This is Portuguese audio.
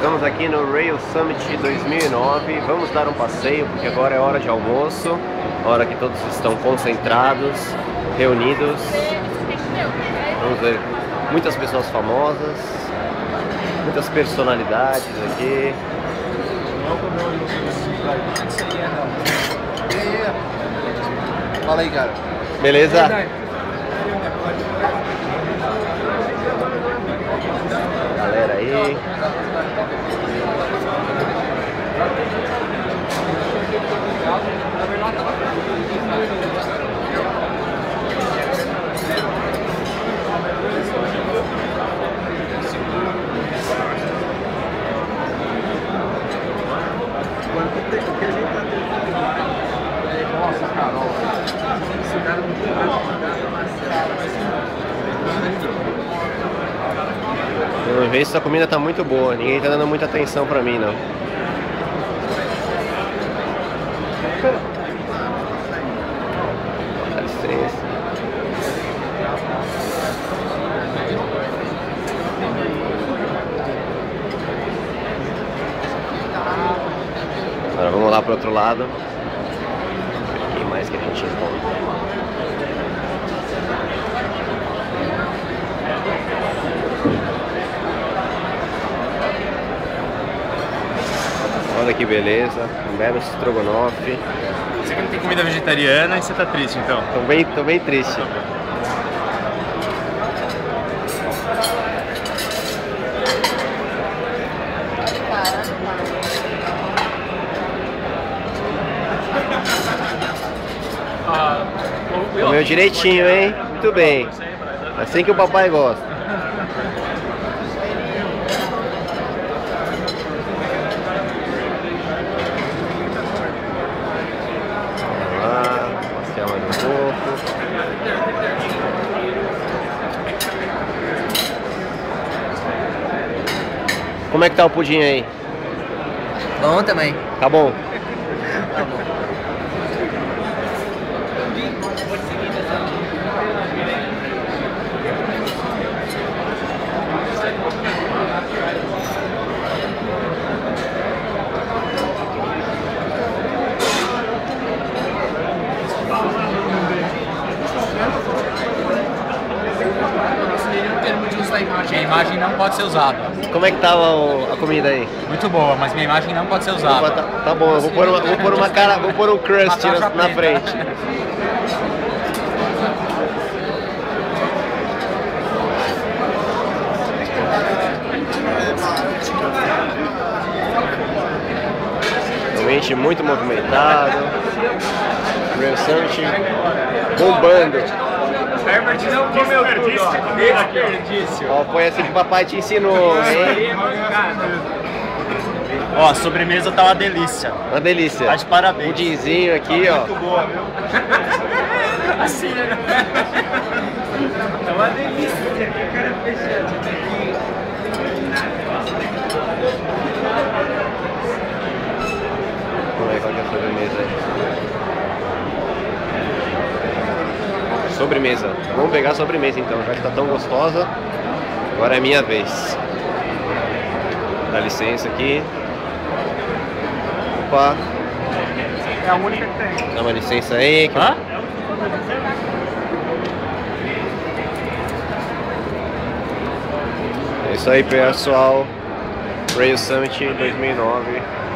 Estamos aqui no Rail Summit 2009, vamos dar um passeio porque agora é hora de almoço, hora que todos estão concentrados, reunidos. Vamos ver muitas pessoas famosas, muitas personalidades aqui. Fala aí, cara. Beleza? Galera aí. Nossa, Carol. Esse cara não tem Pelo visto a comida tá muito boa, ninguém tá dando muita atenção pra mim não. Dá licença. Agora vamos lá pro outro lado. O que mais que a gente encontra? Olha que beleza, um belo estrogonofe. Você que não tem comida vegetariana e você tá triste então? Tô bem triste. Comeu direitinho, hein? Muito bem. Assim que o papai gosta. Como é que tá o pudim aí? Bom também. Tá bom? Tá bom. Minha imagem não pode ser usada. Como é que tava a comida aí? Muito boa, mas minha imagem não pode ser usada. Tá bom, eu vou pôr uma cara, vou pôr um crust na frente. Realmente muito movimentado. Rail Summit bombando. Herbert não comeu desperdício. Ó, foi assim que o papai te ensinou, hein? Ó, a sobremesa tá uma delícia. Uma delícia. Tá de parabéns. Pudinzinho aqui, ó. Muito boa, viu? Assim, né? É uma delícia. Que cara fechado. Vamos ver qual que é a sobremesa aí. Sobremesa. Vamos pegar a sobremesa então, já que tá tão gostosa. Agora é minha vez. Dá licença aqui. Opa. É a única que tem. Dá uma licença aí. Hã? É isso aí, pessoal. Rail Summit 2009.